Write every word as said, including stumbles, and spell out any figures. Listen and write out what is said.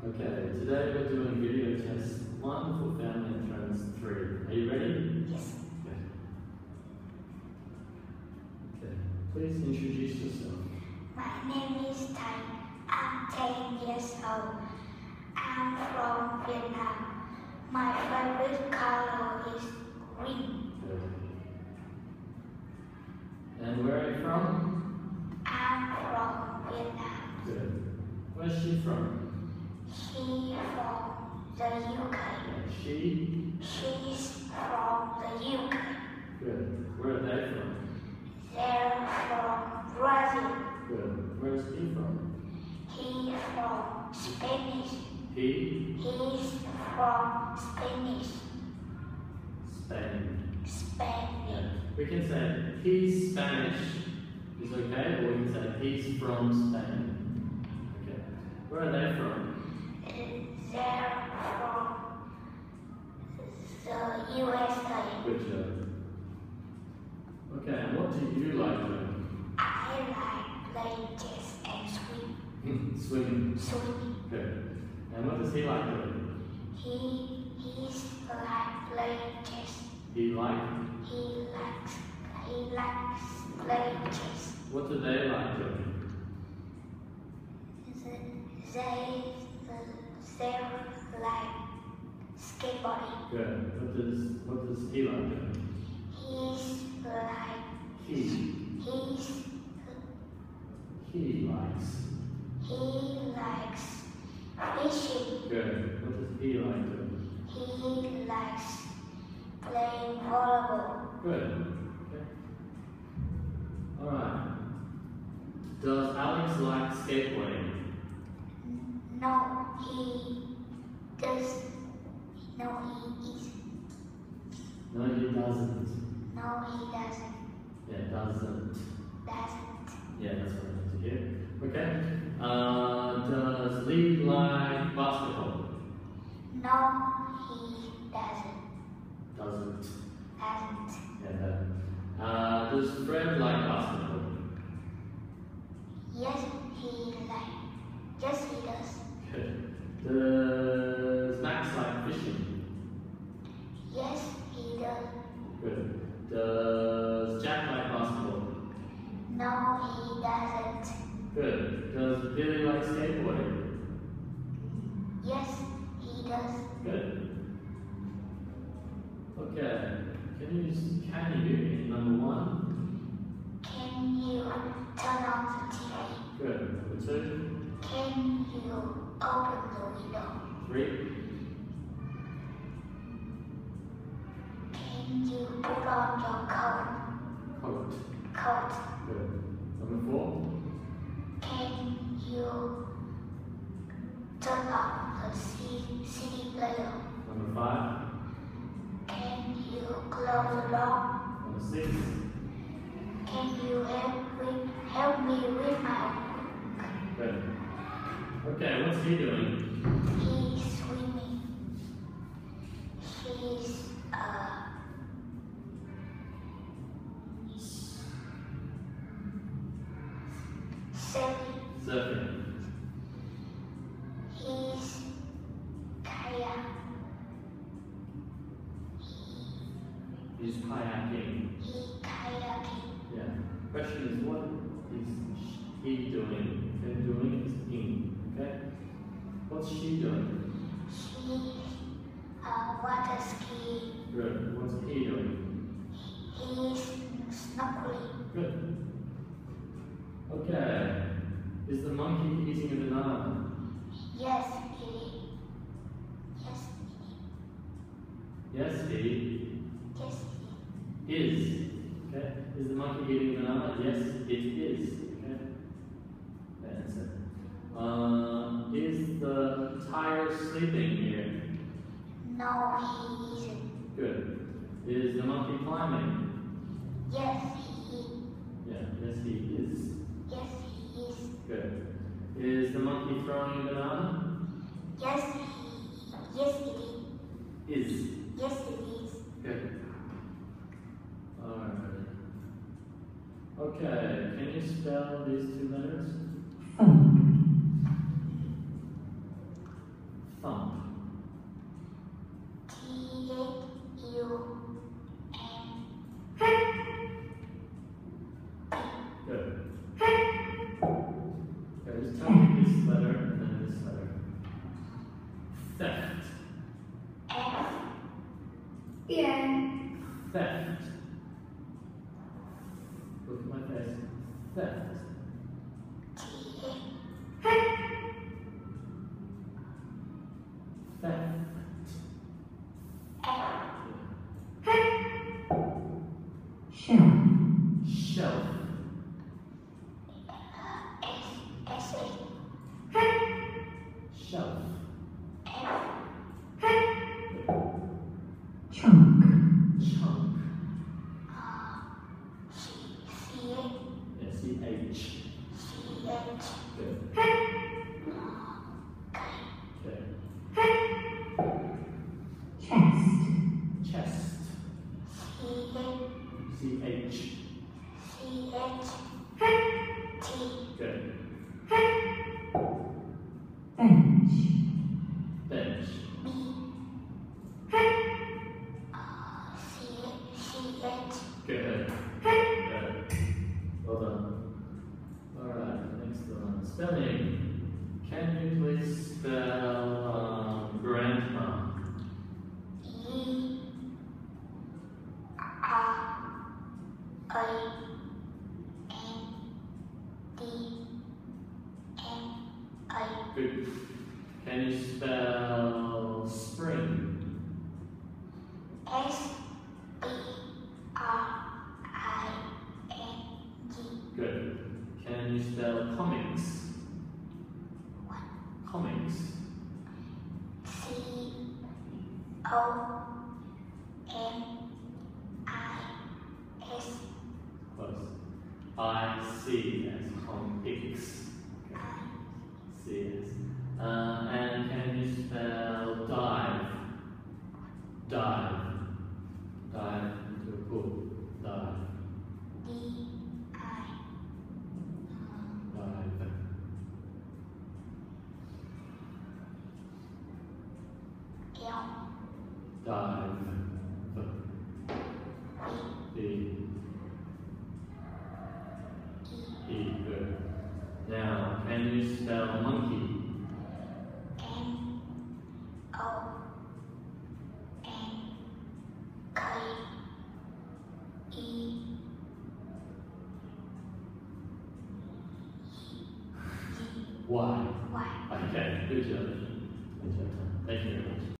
Okay, today we're doing video test one for family and friends three. Are you ready? Yes. Okay. Okay. Please introduce yourself. My name is THàNH. I'm ten years old. I'm from Vietnam. My favorite color is green. Good. And where are you from? I'm from Vietnam. Good. Where's she from? She from the U K. Yeah, she? She's from the U K. Good. Where are they from? They're from Brazil. Good. Where's he from? He from Spanish. He? He's from Spanish. Spain. Spain. Yeah. We can say he's Spanish is okay, or we can say he's from Spain. Okay. Where are they from? They're from the U S A. Good job. Okay, and what do you like doing? I like playing chess and swim. Swimming. Swimming. Good. And what does he like doing? He he's like playing chess. He like? He likes he likes playing chess. What do they like doing? They they're like skateboarding. Good. What does what does he like doing? He's like He. he's He likes. he likes fishing. Good. What does he like doing? He likes playing volleyball. Good. Okay. Alright. Does Alex like skateboarding? No, he does. No, he isn't. No, he doesn't. No, he doesn't. Yeah, doesn't. Doesn't. Yeah, that's what I need to hear. Okay. Uh, does Lee like basketball? No, he doesn't. Doesn't. Doesn't. Yeah, that. Uh, does Fred like basketball? Yes, he like. Yes, he does. Good. Does Max like fishing? Yes, he does. Good. Does Jack like basketball? No, he doesn't. Good. Does Billy like skateboarding? Yes, he does. Good. Okay. Can you use can you in number one? Can you turn on the T V? Good. Number two. Can you open the window? Three. Can you put on your coat? Coat. Coat. Good. Number four. Can you turn off the C D player? Number five. Can you close the door? Number six. Can you help me, help me with my work? Good. Okay, what's he doing? He's swimming. He's uh surfing. Surfing. He's kayak. He's kayaking. He kayaking. Yeah. Question is, what is he doing? Okay, doing is in. Okay. What's she doing? She uh water skiing. Good. What's he doing? He's snorkeling. Good. Okay. Is the monkey eating a banana? Yes, he. Yes, Yes, he he. Yes, he. is. Okay. Is the monkey eating a banana? Yes, it is. Okay. That's it. Uh, is the tiger sleeping here? No, he isn't. Good. Is the monkey climbing? Yes, he. Yeah. Yes, he is. Yes, he is. Good. Is the monkey throwing a banana? Yes, he. Yes, it is. Is. Yes, it is. Good. Alright. Okay, can you spell these two letters? Thump. T H U M P. Good. Okay, just tell me this letter and then this letter. Theft. F. Yeah. Theft. Look at my face. Theft. T. Theft. F. Shelf. Shelf. S. S. Shelf. F. Trunk. Chunk. C. C. Yeah, C H. C. H. Good. K. Okay. Chest. Chest. C. C H. C. H. T. Good. Bench. Bench. B. C. C. H. Good. Good. Well done. Alright, next one. Spelling. Can you please spell um, grandma? E. R. I. N. D. N. I. Good. Can you spell spring? S. P. R. I. N. G. Good. Can you spell comics? Comics. C. O. M. I. S. Close. I C as comics. I. C as. Uh, and can you spell dive? Dive. Dive into a pool. Dive. D. I. Dive. L. Dive. B. B. E. Good. Now, can you spell monkey? N. O. N. K. E. Y. Y. Okay, good job. Good job. Thank you very much.